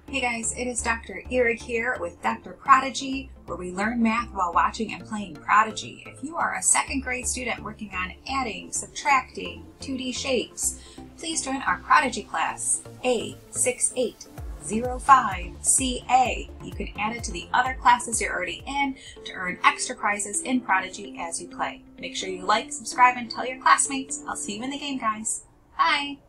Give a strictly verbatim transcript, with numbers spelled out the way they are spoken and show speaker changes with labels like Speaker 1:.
Speaker 1: Hey guys, it is Doctor Ihrig here with Doctor Prodigy, where we learn math while watching and playing Prodigy. If you are a second grade student working on adding, subtracting, two D shapes, please join our Prodigy class, A six eight zero five C A. You can add it to the other classes you're already in to earn extra prizes in Prodigy as you play. Make sure you like, subscribe, and tell your classmates. I'll see you in the game, guys. Bye!